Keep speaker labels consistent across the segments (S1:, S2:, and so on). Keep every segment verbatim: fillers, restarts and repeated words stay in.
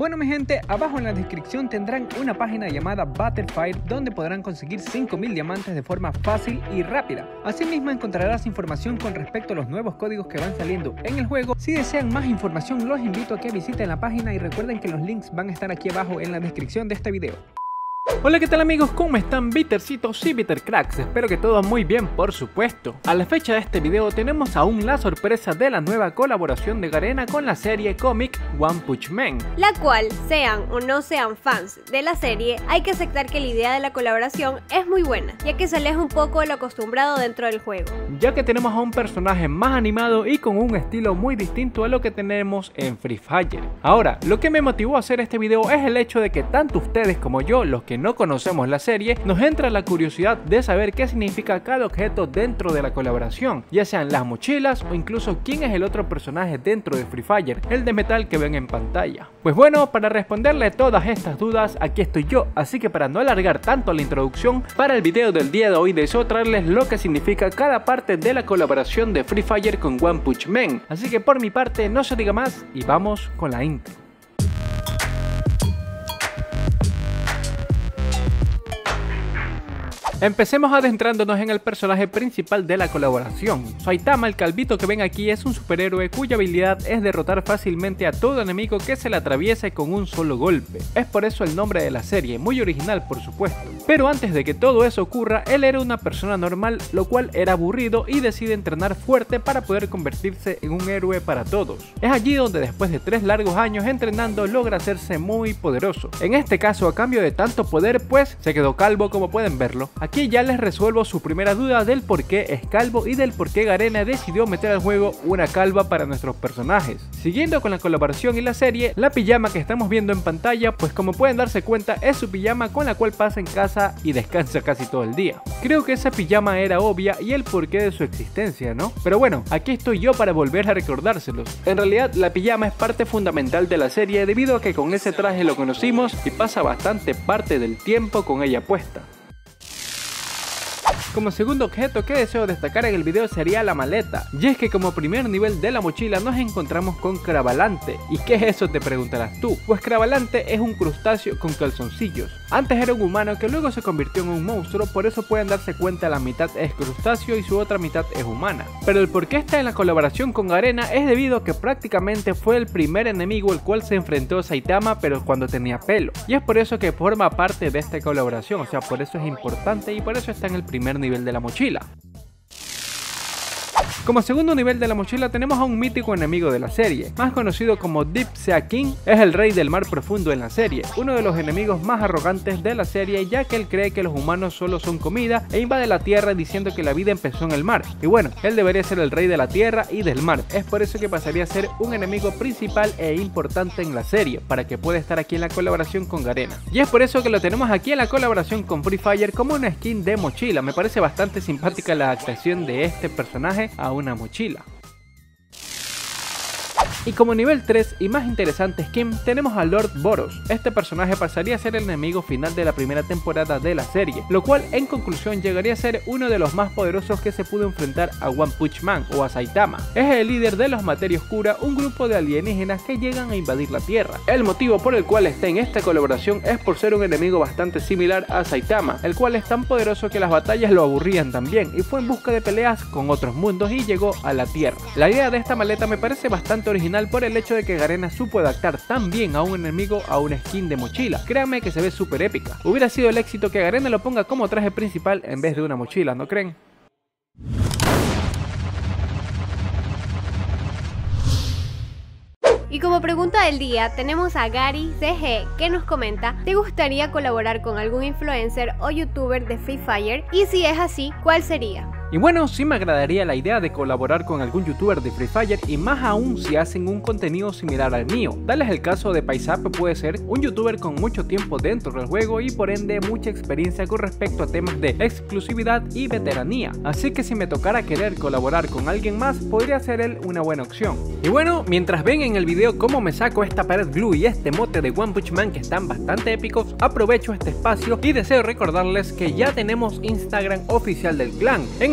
S1: Bueno mi gente, abajo en la descripción tendrán una página llamada Battlefire donde podrán conseguir cinco mil diamantes de forma fácil y rápida. Asimismo encontrarás información con respecto a los nuevos códigos que van saliendo en el juego. Si desean más información los invito a que visiten la página y recuerden que los links van a estar aquí abajo en la descripción de este video. Hola, ¿qué tal amigos? ¿Cómo están Bittercitos y Bittercracks? Espero que todo muy bien, por supuesto. A la fecha de este video tenemos aún la sorpresa de la nueva colaboración de Garena con la serie cómic One Punch Man,
S2: la cual, sean o no sean fans de la serie, hay que aceptar que la idea de la colaboración es muy buena, ya que se aleja un poco de lo acostumbrado dentro del juego,
S1: ya que tenemos a un personaje más animado y con un estilo muy distinto a lo que tenemos en Free Fire. Ahora, lo que me motivó a hacer este video es el hecho de que tanto ustedes como yo, los que no conocemos la serie, nos entra la curiosidad de saber qué significa cada objeto dentro de la colaboración, ya sean las mochilas o incluso quién es el otro personaje dentro de Free Fire, el de metal que ven en pantalla. Pues bueno, para responderle todas estas dudas, aquí estoy yo, así que para no alargar tanto la introducción, para el video del día de hoy deseo traerles lo que significa cada parte de la colaboración de Free Fire con One Punch Man, así que por mi parte no se diga más y vamos con la intro. Empecemos adentrándonos en el personaje principal de la colaboración. Saitama, el calvito que ven aquí, es un superhéroe cuya habilidad es derrotar fácilmente a todo enemigo que se le atraviese con un solo golpe. Es por eso el nombre de la serie, muy original por supuesto. Pero antes de que todo eso ocurra, él era una persona normal, lo cual era aburrido y decide entrenar fuerte para poder convertirse en un héroe para todos. Es allí donde después de tres largos años entrenando logra hacerse muy poderoso. En este caso, a cambio de tanto poder, pues se quedó calvo como pueden verlo. Aquí ya les resuelvo su primera duda del por qué es calvo y del por qué Garena decidió meter al juego una calva para nuestros personajes. Siguiendo con la colaboración y la serie, la pijama que estamos viendo en pantalla, pues como pueden darse cuenta es su pijama con la cual pasa en casa y descansa casi todo el día. Creo que esa pijama era obvia y el porqué de su existencia, ¿no? Pero bueno, aquí estoy yo para volver a recordárselos. En realidad la pijama es parte fundamental de la serie debido a que con ese traje lo conocimos y pasa bastante parte del tiempo con ella puesta. Como segundo objeto que deseo destacar en el video sería la maleta, y es que como primer nivel de la mochila nos encontramos con Cravalante. ¿Y qué es eso?, te preguntarás tú. Pues Cravalante es un crustáceo con calzoncillos. Antes era un humano que luego se convirtió en un monstruo, por eso pueden darse cuenta la mitad es crustáceo y su otra mitad es humana. Pero el por qué está en la colaboración con Garena es debido a que prácticamente fue el primer enemigo el cual se enfrentó a Saitama, pero cuando tenía pelo. Y es por eso que forma parte de esta colaboración, o sea, por eso es importante y por eso está en el primer nivel de la mochila. Como segundo nivel de la mochila tenemos a un mítico enemigo de la serie, más conocido como Deep Sea King. Es el rey del mar profundo en la serie, uno de los enemigos más arrogantes de la serie, ya que él cree que los humanos solo son comida e invade la tierra diciendo que la vida empezó en el mar. Y bueno, él debería ser el rey de la tierra y del mar, es por eso que pasaría a ser un enemigo principal e importante en la serie, para que pueda estar aquí en la colaboración con Garena. Y es por eso que lo tenemos aquí en la colaboración con Free Fire como una skin de mochila. Me parece bastante simpática la adaptación de este personaje a una mochila. Y como nivel tres y más interesante skin tenemos a Lord Boros. Este personaje pasaría a ser el enemigo final de la primera temporada de la serie, lo cual en conclusión llegaría a ser uno de los más poderosos que se pudo enfrentar a One Punch Man o a Saitama. Es el líder de los Materia Oscura, un grupo de alienígenas que llegan a invadir la Tierra. El motivo por el cual está en esta colaboración es por ser un enemigo bastante similar a Saitama, el cual es tan poderoso que las batallas lo aburrían también y fue en busca de peleas con otros mundos y llegó a la Tierra. La idea de esta maleta me parece bastante original por el hecho de que Garena supo adaptar tan bien a un enemigo a una skin de mochila. Créanme que se ve súper épica. Hubiera sido el éxito que Garena lo ponga como traje principal en vez de una mochila, ¿no creen?
S2: Y como pregunta del día tenemos a Gary C G que nos comenta: ¿te gustaría colaborar con algún influencer o youtuber de Free Fire? Y si es así, ¿cuál sería?
S1: Y bueno, sí me agradaría la idea de colaborar con algún youtuber de Free Fire y más aún si hacen un contenido similar al mío. Tal es el caso de Paisape, puede ser un youtuber con mucho tiempo dentro del juego y por ende mucha experiencia con respecto a temas de exclusividad y veteranía. Así que si me tocara querer colaborar con alguien más, podría ser él una buena opción. Y bueno, mientras ven en el video cómo me saco esta pared glue y este mote de One Punch Man que están bastante épicos, aprovecho este espacio y deseo recordarles que ya tenemos Instagram oficial del clan, en el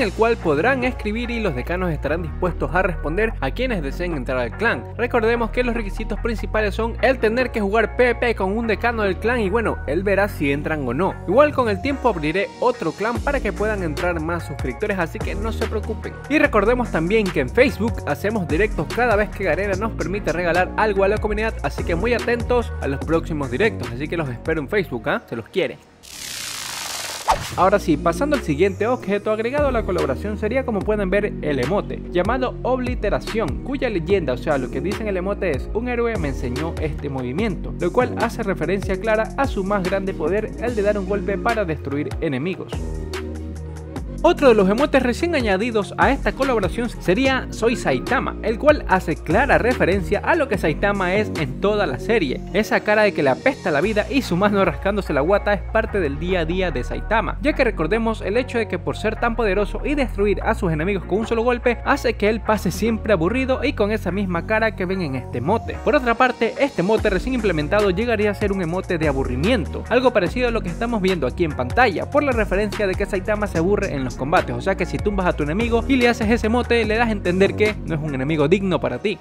S1: el cual podrán escribir y los decanos estarán dispuestos a responder a quienes deseen entrar al clan. Recordemos que los requisitos principales son el tener que jugar PvP con un decano del clan y bueno, él verá si entran o no. Igual con el tiempo abriré otro clan para que puedan entrar más suscriptores, así que no se preocupen. Y recordemos también que en Facebook hacemos directos cada vez que Garena nos permite regalar algo a la comunidad, así que muy atentos a los próximos directos, así que los espero en Facebook, ¿eh? Se los quiere. Ahora sí, pasando al siguiente objeto agregado a la colaboración sería, como pueden ver, el emote llamado Obliteración, cuya leyenda, o sea lo que dice en el emote es: un héroe me enseñó este movimiento, lo cual hace referencia clara a su más grande poder, el de dar un golpe para destruir enemigos. Otro de los emotes recién añadidos a esta colaboración sería Soy Saitama, el cual hace clara referencia a lo que Saitama es en toda la serie. Esa cara de que le apesta la vida y su mano rascándose la guata es parte del día a día de Saitama, ya que recordemos el hecho de que por ser tan poderoso y destruir a sus enemigos con un solo golpe hace que él pase siempre aburrido y con esa misma cara que ven en este emote. Por otra parte, este emote recién implementado llegaría a ser un emote de aburrimiento, algo parecido a lo que estamos viendo aquí en pantalla, por la referencia de que Saitama se aburre en los combates, o sea que si tumbas a tu enemigo y le haces ese mote, le das a entender que no es un enemigo digno para ti.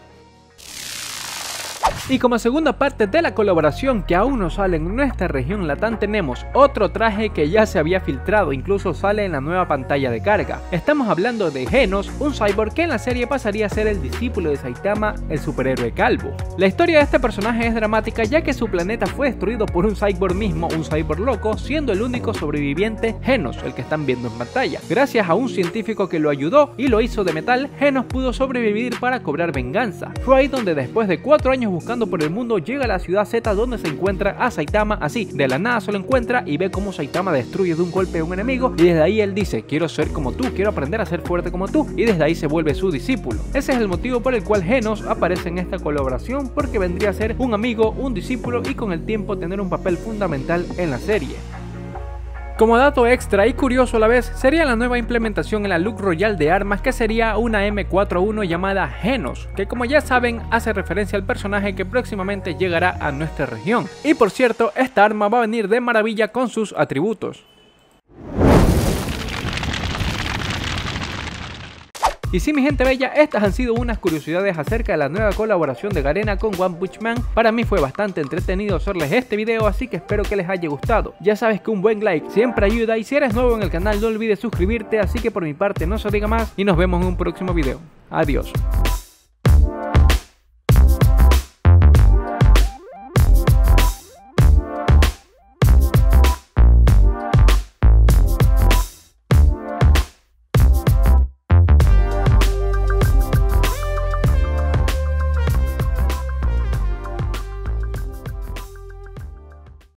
S1: Y como segunda parte de la colaboración que aún no sale en nuestra región latam, tenemos otro traje que ya se había filtrado, incluso sale en la nueva pantalla de carga. Estamos hablando de Genos, un cyborg que en la serie pasaría a ser el discípulo de Saitama, el superhéroe calvo. La historia de este personaje es dramática, ya que su planeta fue destruido por un cyborg mismo, un cyborg loco, siendo el único sobreviviente Genos, el que están viendo en pantalla. Gracias a un científico que lo ayudó y lo hizo de metal, Genos pudo sobrevivir para cobrar venganza. Fue ahí donde después de cuatro años buscando por el mundo llega a la ciudad Z, donde se encuentra a Saitama. Así, de la nada se lo encuentra y ve cómo Saitama destruye de un golpe a un enemigo, y desde ahí él dice: quiero ser como tú, quiero aprender a ser fuerte como tú, y desde ahí se vuelve su discípulo. Ese es el motivo por el cual Genos aparece en esta colaboración, porque vendría a ser un amigo, un discípulo y con el tiempo tener un papel fundamental en la serie. Como dato extra y curioso a la vez, sería la nueva implementación en la Look Royal de armas, que sería una eme cuarenta y uno llamada Genos, que como ya saben hace referencia al personaje que próximamente llegará a nuestra región. Y por cierto, esta arma va a venir de maravilla con sus atributos. Y sí, mi gente bella, estas han sido unas curiosidades acerca de la nueva colaboración de Garena con One Punch Man. Para mí fue bastante entretenido hacerles este video, así que espero que les haya gustado. Ya sabes que un buen like siempre ayuda, y si eres nuevo en el canal no olvides suscribirte, así que por mi parte no se diga más y nos vemos en un próximo video. Adiós.